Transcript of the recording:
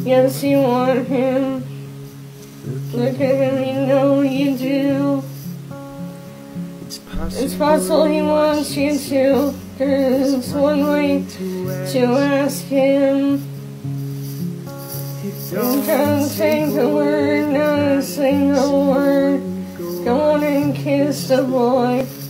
Yes, you want him. Look at him, you know you do. It's possible he wants you to. There's one way to ask him. I'm trying to take the word, not a single word. Go on and kiss the boy.